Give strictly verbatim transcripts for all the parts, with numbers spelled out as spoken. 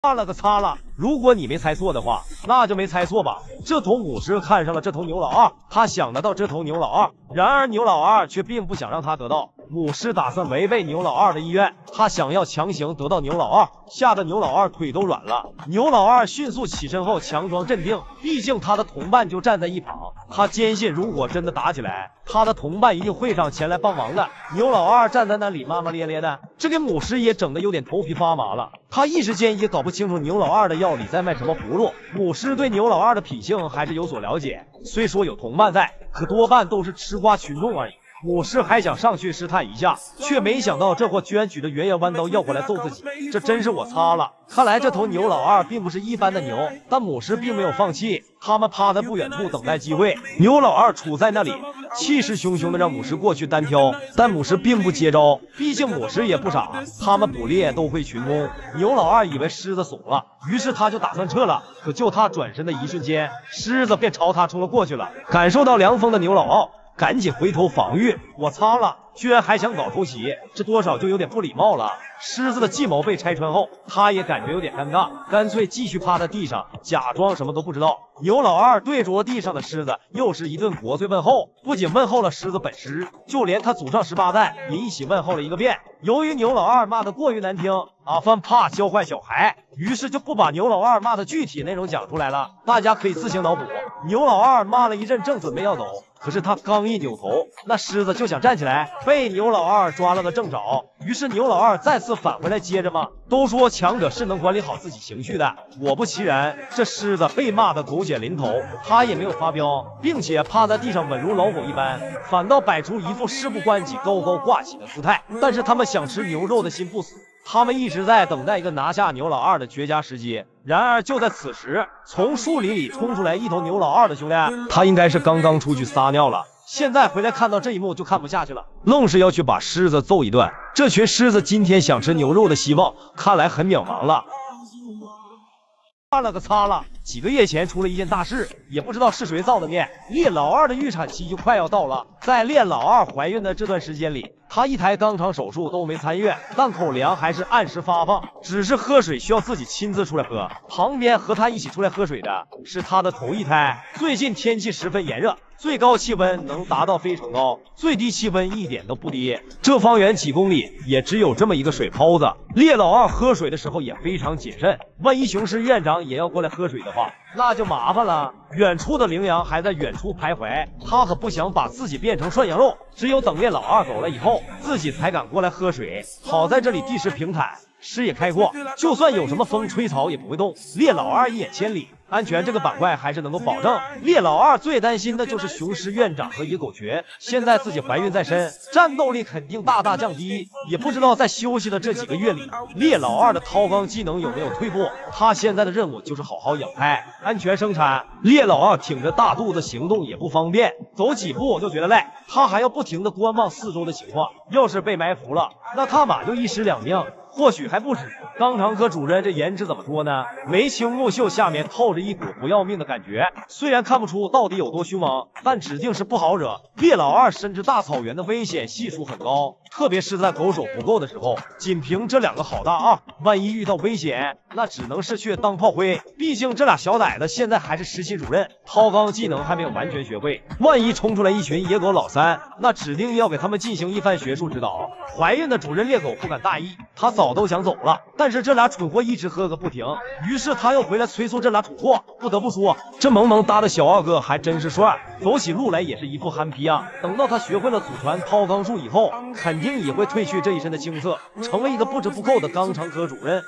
擦了个擦了！如果你没猜错的话，那就没猜错吧。这头母狮看上了这头牛老二，他想得到这头牛老二，然而牛老二却并不想让他得到。母狮打算违背牛老二的意愿，他想要强行得到牛老二，吓得牛老二腿都软了。牛老二迅速起身后强装镇定，毕竟他的同伴就站在一旁，他坚信如果真的打起来，他的同伴一定会上前来帮忙的。牛老二站在那里骂骂咧咧的，这给母狮也整得有点头皮发麻了。他一时间也搞不清楚牛老二的药里在卖什么葫芦。母狮对牛老二的脾性还是有所了解，虽说有同伴在，可多半都是吃瓜群众而已。母狮还想上去试探一下，却没想到这货居然举着圆圆弯刀要过来揍自己，这真是我擦了！看来这头牛老二并不是一般的牛，但母狮并没有放弃，他们趴在不远处等待机会。牛老二杵在那里，气势汹汹的让母狮过去单挑，但母狮并不接招，毕竟母狮也不傻，他们捕猎都会群攻。牛老二以为狮子怂了，于是他就打算撤了，可就他转身的一瞬间，狮子便朝他冲了过去了。感受到凉风的牛老二赶紧回头防御，我擦了，居然还想搞偷袭，这多少就有点不礼貌了。狮子的计谋被拆穿后，他也感觉有点尴尬，干脆继续趴在地上，假装什么都不知道。牛老二对着地上的狮子又是一顿国粹问候，不仅问候了狮子本狮，就连他祖上十八代也一起问候了一个遍。由于牛老二骂得过于难听，阿范怕教坏小孩，于是就不把牛老二骂的具体内容讲出来了，大家可以自行脑补。牛老二骂了一阵，正准备要走，可是他刚一扭头，那狮子就想站起来，被牛老二抓了个正着。于是牛老二再次返回来接着骂。都说强者是能管理好自己情绪的，果不其然，这狮子被骂得狗血淋头，他也没有发飙，并且趴在地上稳如老狗一般，反倒摆出一副事不关己高高挂起的姿态。但是他们想吃牛肉的心不死，他们一直在等待一个拿下牛老二的绝佳时机。然而就在此时，从树林里冲出来一头牛老二的兄弟，他应该是刚刚出去撒尿了，现在回来看到这一幕就看不下去了，愣是要去把狮子揍一顿。这群狮子今天想吃牛肉的希望看来很渺茫了。擦了个擦了！几个月前出了一件大事，也不知道是谁造的孽。列老二的预产期就快要到了，在列老二怀孕的这段时间里，她一台肛肠手术都没参与，但口粮还是按时发放，只是喝水需要自己亲自出来喝。旁边和她一起出来喝水的是她的头一胎。最近天气十分炎热，最高气温能达到非常高，最低气温一点都不低。这方圆几公里也只有这么一个水泡子。列老二喝水的时候也非常谨慎，万一雄狮院长也要过来喝水的话，那就麻烦了。远处的羚羊还在远处徘徊，他可不想把自己变成涮羊肉，只有等列老二走了以后，自己才敢过来喝水。好在这里地势平坦，视野开阔，就算有什么风吹草也不会动。列老二一眼千里，安全这个板块还是能够保证。列老二最担心的就是雄狮院长和野狗群，现在自己怀孕在身，战斗力肯定大大降低。也不知道在休息的这几个月里，列老二的掏肛技能有没有退步。他现在的任务就是好好养胎，安全生产。列老二挺着大肚子行动也不方便，走几步就觉得累，他还要不停的观望四周的情况，要是被埋伏了，那他马就一尸两命。或许还不止。肛肠科主任这颜值怎么说呢？眉清目秀，下面透着一股不要命的感觉。虽然看不出到底有多凶猛，但指定是不好惹。列老二深知大草原的危险系数很高，特别是在狗手不够的时候。仅凭这两个好大啊，万一遇到危险，那只能是去当炮灰。毕竟这俩小崽子现在还是实习主任，掏肛技能还没有完全学会。万一冲出来一群野狗老三，那指定要给他们进行一番学术指导。怀孕的主任猎狗不敢大意，他早都想走了，但是这俩蠢货一直喝个不停，于是他又回来催促这俩蠢货。不得不说，这萌萌哒的小二哥还真是帅，走起路来也是一副憨批啊。等到他学会了祖传掏肛术以后，肯定也会褪去这一身的青涩，成为一个不折不扣的肛肠科主任。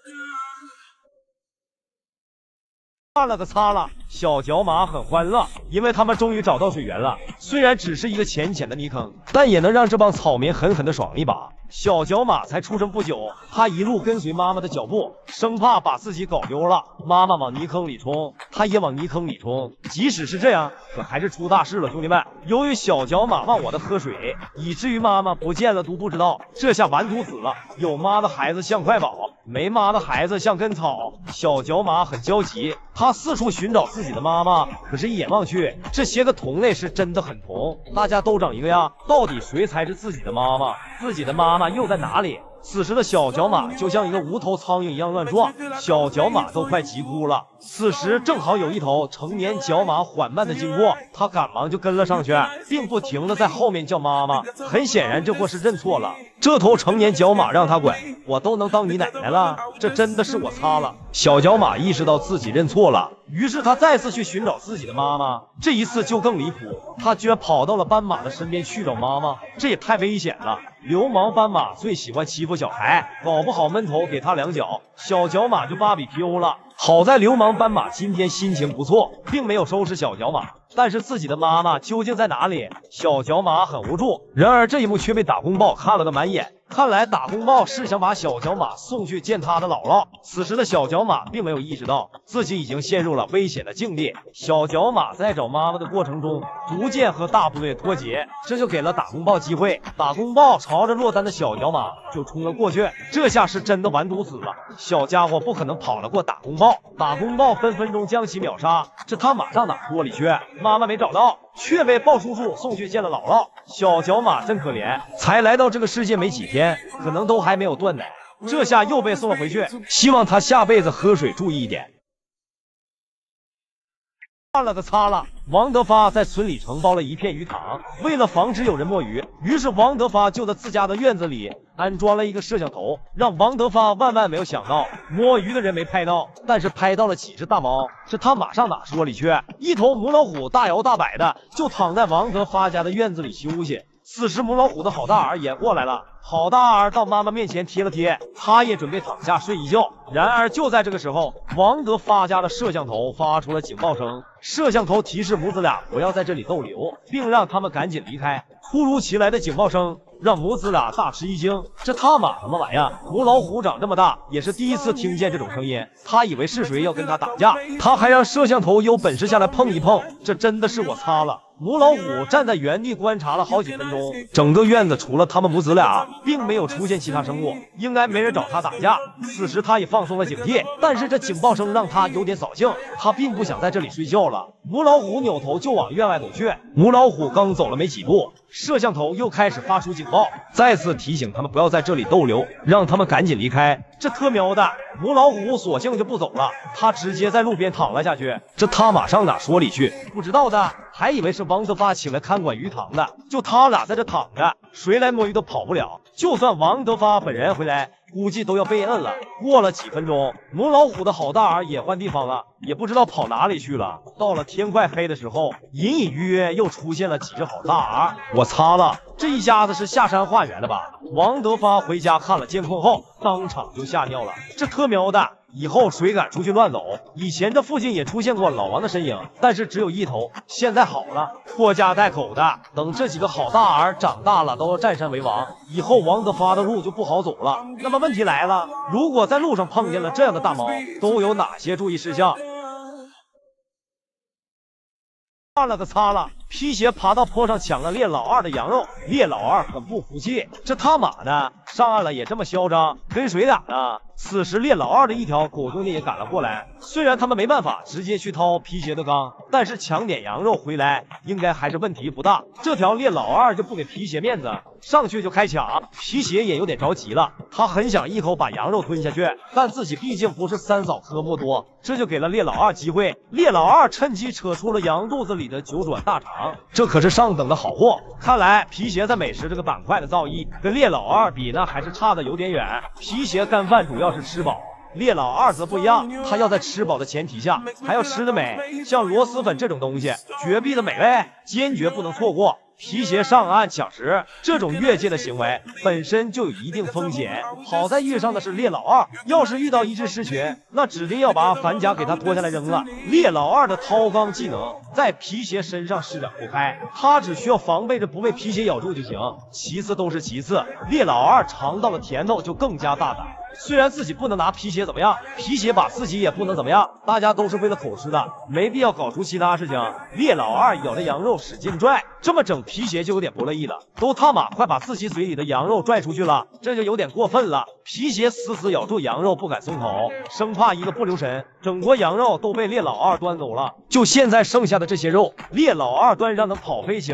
擦了个擦了！小角马很欢乐，因为他们终于找到水源了。虽然只是一个浅浅的泥坑，但也能让这帮草民狠狠的爽一把。小角马才出生不久，他一路跟随妈妈的脚步，生怕把自己搞丢了。妈妈往泥坑里冲，他也往泥坑里冲。即使是这样，可还是出大事了，兄弟们！由于小角马忘我的喝水，以至于妈妈不见了都不知道。这下完犊子了！有妈的孩子像块宝，没妈的孩子像根草。小角马很焦急，他四处寻找自己的妈妈，可是一眼望去，这些个同类是真的很同，大家都长一个样，到底谁才是自己的妈妈？自己的妈妈又在哪里？ 此时的小角马就像一个无头苍蝇一样乱撞，小角马都快急哭了。此时正好有一头成年角马缓慢的经过，他赶忙就跟了上去，并不停的在后面叫妈妈。很显然这货是认错了，这头成年角马让他滚，我都能当你奶奶了，这真的是我擦了。小角马意识到自己认错了，于是他再次去寻找自己的妈妈，这一次就更离谱，他居然跑到了斑马的身边去找妈妈，这也太危险了。流氓斑马最喜欢欺负小孩，搞不好闷头给他两脚，小角马就芭比 P U 了。好在流氓斑马今天心情不错，并没有收拾小角马，但是自己的妈妈究竟在哪里？小角马很无助。然而这一幕却被打工豹看了个满眼，看来打工豹是想把小角马送去见他的姥姥。此时的小角马并没有意识到自己已经陷入了危险的境地，小角马在找妈妈的过程中逐渐和大部队脱节，这就给了打工豹机会。打工豹朝着落单的小角马就冲了过去，这下是真的完犊子了，小家伙不可能跑得过打工豹，打工豹分分钟将其秒杀，这他马上哪窝里去？妈妈没找到，却被豹叔叔送去见了姥姥。小角马真可怜，才来到这个世界没几天，可能都还没有断奶，这下又被送了回去。希望他下辈子喝水注意一点。看了个擦了，王德发在村里承包了一片鱼塘，为了防止有人摸鱼，于是王德发就在自家的院子里安装了一个摄像头，让王德发万万没有想到，摸鱼的人没拍到，但是拍到了几只大猫，这他马上哪说理去？一头母老虎大摇大摆的就躺在王德发家的院子里休息。此时母老虎的好大儿也过来了，好大儿到妈妈面前贴了贴，他也准备躺下睡一觉。然而就在这个时候，王德发家的摄像头发出了警报声，摄像头提示母子俩不要在这里逗留，并让他们赶紧离开。突如其来的警报声让母子俩大吃一惊，这他妈什么玩意儿？母老虎长这么大也是第一次听见这种声音，他以为是谁要跟他打架，他还让摄像头有本事下来碰一碰，这真的是我擦了。母老虎站在原地观察了好几分钟，整个院子除了他们母子俩，并没有出现其他生物，应该没人找他打架。此时他也放松了警惕，但是这警报声让他有点扫兴，他并不想在这里睡觉了。母老虎扭头就往院外走去，母老虎刚走了没几步，摄像头又开始发出警报，再次提醒他们不要在这里逗留，让他们赶紧离开。这特喵的，母老虎索性就不走了，他直接在路边躺了下去。这他马上哪说理去？不知道的还以为是王德发请来看管鱼塘的，就他俩在这躺着，谁来摸鱼都跑不了。就算王德发本人回来，估计都要被摁了。过了几分钟，母老虎的好大儿也换地方了，也不知道跑哪里去了。到了天快黑的时候，隐隐约约又出现了几只好大儿。我擦了，这一家子是下山化缘了吧？王德发回家看了监控后，当场就吓尿了。这特喵的，以后谁敢出去乱走？以前这附近也出现过老王的身影，但是只有一头。现在好了，拖家带口的，等这几个好大儿长大了都要占山为王，以后王德发的路就不好走了。那么问题来了，如果在路上碰见了这样的大猫，都有哪些注意事项？看了个擦了，皮鞋爬到坡上抢了猎老二的羊肉，猎老二很不服气，这他妈的上岸了也这么嚣张，跟谁打呢？此时猎老二的一条狗兄弟也赶了过来，虽然他们没办法直接去掏皮鞋的缸，但是抢点羊肉回来应该还是问题不大。这条猎老二就不给皮鞋面子，上去就开抢，皮鞋也有点着急了，他很想一口把羊肉吞下去，但自己毕竟不是三嫂科莫多，这就给了猎老二机会。猎老二趁机扯出了羊肚子里的九转大肠，这可是上等的好货。看来皮鞋在美食这个板块的造诣跟猎老二比那还是差的有点远。皮鞋干饭主要是吃饱，猎老二则不一样，他要在吃饱的前提下还要吃得美，像螺蛳粉这种东西绝壁的美味坚决不能错过。皮鞋上岸抢食这种越界的行为本身就有一定风险，好在遇上的是猎老二，要是遇到一只狮群，那指定要把反甲给他脱下来扔了。猎老二的掏缸技能在皮鞋身上施展不开，他只需要防备着不被皮鞋咬住就行，其次都是其次。猎老二尝到了甜头就更加大胆，虽然自己不能拿皮鞋怎么样，皮鞋把自己也不能怎么样，大家都是为了口吃的，没必要搞出其他事情。猎老二咬着羊肉使劲拽，这么整皮鞋就有点不乐意了，都他妈快把自己嘴里的羊肉拽出去了，这就有点过分了。皮鞋死死咬住羊肉不敢松口，生怕一个不留神，整锅羊肉都被猎老二端走了。就现在剩下的这些肉，猎老二端让能跑飞起来，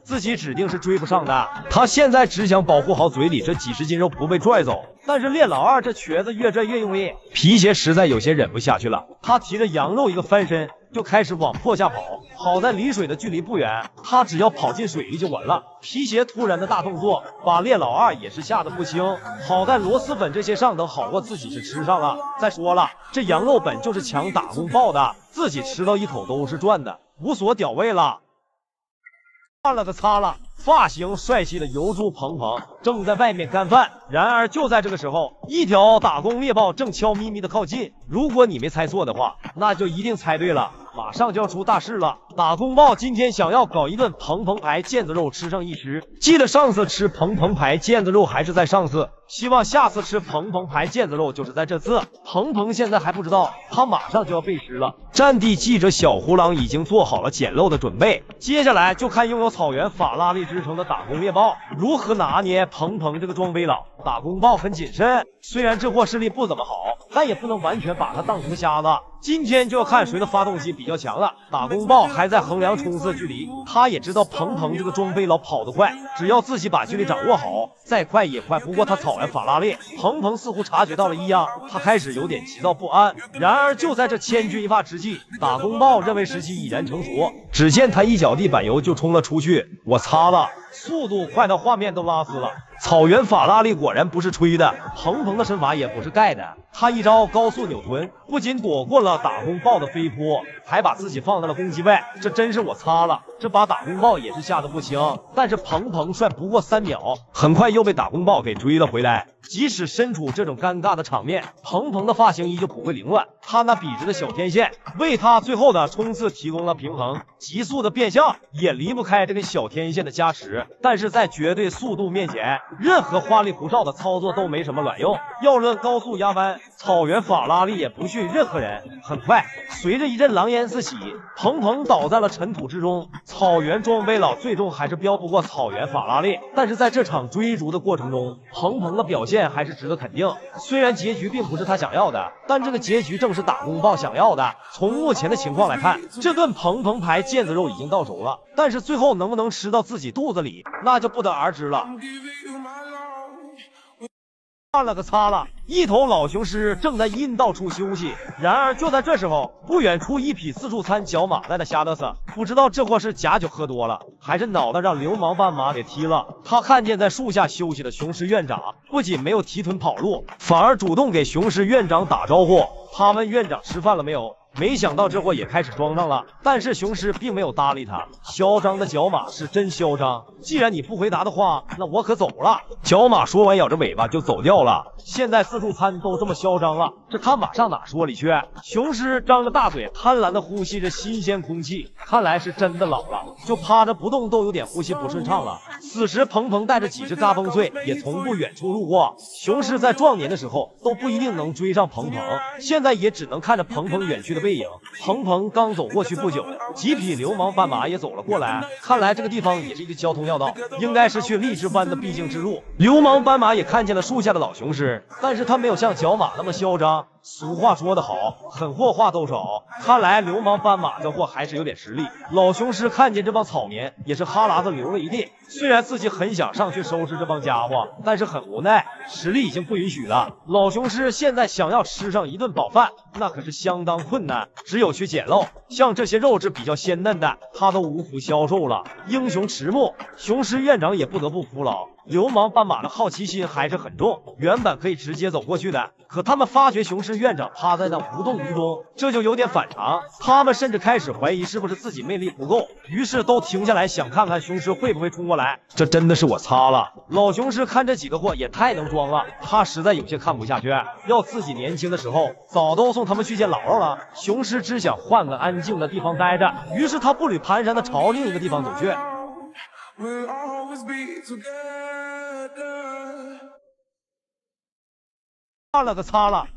自己指定是追不上的。他现在只想保护好嘴里这几十斤肉不被拽走。但是练老二这瘸子越拽越用力，皮鞋实在有些忍不下去了。他提着羊肉一个翻身，就开始往坡下跑。好在离水的距离不远，他只要跑进水里就稳了。皮鞋突然的大动作，把练老二也是吓得不轻。好在螺蛳粉这些上等好货自己是吃上了。再说了，这羊肉本就是抢打工报的，自己吃到一口都是赚的，无所屌味了。换了个擦了，发型帅气的油猪鹏鹏正在外面干饭。然而就在这个时候，一条打工猎豹正悄咪咪的靠近。如果你没猜错的话，那就一定猜对了，马上就要出大事了。打工豹今天想要搞一顿鹏鹏牌腱子肉吃上一吃。记得上次吃鹏鹏牌腱子肉还是在上次，希望下次吃鹏鹏牌腱子肉就是在这次。鹏鹏现在还不知道，他马上就要被吃了。战地记者小胡狼已经做好了捡漏的准备，接下来就看拥有草原法拉利之称的打工猎豹如何拿捏鹏鹏这个装备佬。打工豹很谨慎，虽然这货视力不怎么好，但也不能完全把他当成瞎子。今天就要看谁的发动机比较强了。打工豹还在衡量冲刺距离，他也知道鹏鹏这个装备佬跑得快，只要自己把距离掌握好，再快也快不过他草原法拉利。鹏鹏似乎察觉到了异样，他开始有点急躁不安。然而就在这千钧一发之际，打工豹认为时机已然成熟，只见他一脚地板油就冲了出去。我擦了，速度快到画面都拉丝了。草原法拉利果然不是吹的，鹏鹏的身法也不是盖的。他一招高速扭臀，不仅躲过了打工豹的飞扑，还把自己放在了攻击外。这真是我擦了，这把打工豹也是吓得不轻。但是鹏鹏帅不过三秒，很快又被打工豹给追了回来。即使身处这种尴尬的场面，鹏鹏的发型依旧不会凌乱，他那笔直的小天线为他最后的冲刺提供了平衡。急速的变向也离不开这根小天线的加持，但是在绝对速度面前，任何花里胡哨的操作都没什么卵用。要论高速压弯，草原法拉利也不逊任何人。很快，随着一阵狼烟四起，鹏鹏倒在了尘土之中。草原装备佬最终还是飙不过草原法拉利，但是在这场追逐的过程中，鹏鹏的表现还是值得肯定。虽然结局并不是他想要的，但这个结局正是打工豹想要的。从目前的情况来看，这顿鹏鹏牌腱子肉已经到手了，但是最后能不能吃到自己肚子里，那就不得而知了。换了个擦了，一头老雄狮正在阴道处休息。然而就在这时候，不远处一匹自助餐角马在那瞎嘚瑟，不知道这货是假酒喝多了，还是脑袋让流氓斑马给踢了。他看见在树下休息的雄狮院长，不仅没有提臀跑路，反而主动给雄狮院长打招呼。他问院长吃饭了没有，没想到这货也开始装上了，但是雄狮并没有搭理他。嚣张的角马是真嚣张，既然你不回答的话，那我可走了。角马说完咬着尾巴就走掉了。现在自助餐都这么嚣张了，这他马上哪说理去？雄狮张着大嘴，贪婪的呼吸着新鲜空气，看来是真的老了，就趴着不动都有点呼吸不顺畅了。此时鹏鹏带着几只嘎嘣碎也从不远处路过。雄狮在壮年的时候都不一定能追上鹏鹏，现在也只能看着鹏鹏远去的背影。鹏鹏刚走过去不久，几匹流氓斑马也走了过来，看来这个地方也是一个交通要道，应该是去荔枝湾的必经之路。流氓斑马也看见了树下的老雄狮，但是他没有像角马那么嚣张。俗话说得好，狠货话都少，看来流氓斑马这货还是有点实力。老雄狮看见这帮草民也是哈喇子流了一地，虽然自己很想上去收拾这帮家伙，但是很无奈，实力已经不允许了。老雄狮现在想要吃上一顿饱饭，那可是相当困难，只有去捡漏，像这些肉质比较鲜嫩的，他都无福消受了。英雄迟暮，雄狮院长也不得不服老。流氓斑马的好奇心还是很重，原本可以直接走过去的，可他们发觉雄狮院长趴在那无动于衷，这就有点反常。他们甚至开始怀疑是不是自己魅力不够，于是都停下来想看看雄狮会不会冲过来。这真的是我擦了！老雄狮看这几个货也太能装了，他实在有些看不下去，要自己年轻的时候早都送他们去见姥姥了。雄狮只想换个安静的地方待着，于是他步履蹒跚的朝另一个地方走去。We'll always be together. 换了个擦了，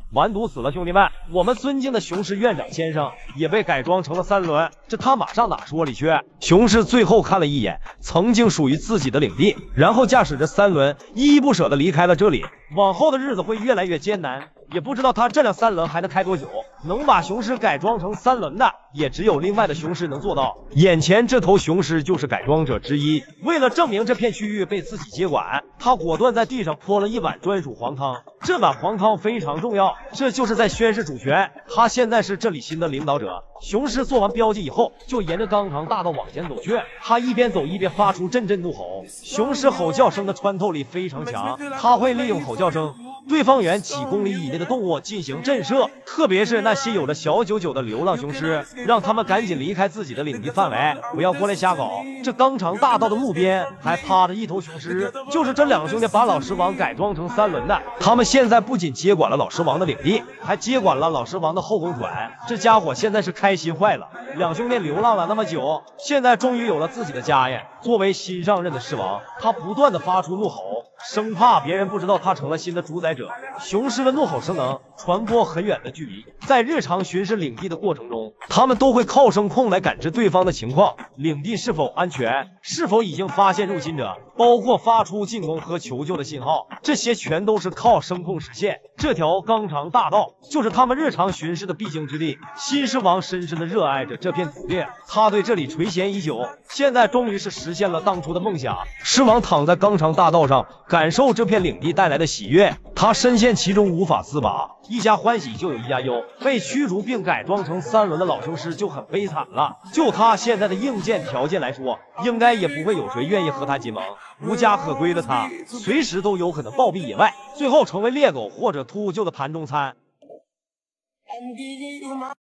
完犊死了，兄弟们！我们尊敬的雄狮院长先生也被改装成了三轮，这他马上哪说理去？雄狮最后看了一眼曾经属于自己的领地，然后驾驶着三轮依依不舍地离开了这里。往后的日子会越来越艰难，也不知道他这辆三轮还能开多久。能把雄狮改装成三轮的，也只有另外的雄狮能做到。眼前这头雄狮就是改装者之一。为了证明这片区域被自己接管，他果断在地上泼了一碗专属黄汤。这碗黄汤非常重要，这就是在宣示主权。他现在是这里新的领导者。雄狮做完标记以后，就沿着肛肠大道往前走去。他一边走一边发出阵阵怒吼。雄狮吼叫声的穿透力非常强，他会利用吼叫声对方圆几公里以内的动物进行震慑，特别是那些有着小九九的流浪雄狮，让他们赶紧离开自己的领地范围，不要过来瞎搞。这肛肠大道的路边还趴着一头雄狮，就是这两兄弟把老狮王改装成三轮的。他们现在不仅接管了老狮王的领地，还接管了老狮王的后宫船。这家伙现在是开心坏了。两兄弟流浪了那么久，现在终于有了自己的家业。作为新上任的狮王，他不断的发出怒吼，生怕别人不知道他成了新的主宰者。雄狮的怒吼声能传播很远的距离，在日常巡视领地的过程中，他们都会靠声控来感知对方的情况，领地是否安全，是否已经发现入侵者，包括发出进攻和求救的信号，这些全都是靠声控实现。这条肛肠大道就是他们日常巡视的必经之地。新狮王深深的热爱着这片土地，他对这里垂涎已久，现在终于是实现了当初的梦想。狮王躺在肛肠大道上，感受这片领地带来的喜悦，他深陷其中无法自拔。一家欢喜就有一家忧，被驱逐并改装成三轮的老雄狮就很悲惨了。就他现在的硬件条件来说，应该也不会有谁愿意和他结盟。无家可归的他，随时都有可能暴毙野外，最后成为猎狗或者秃鹫的盘中餐。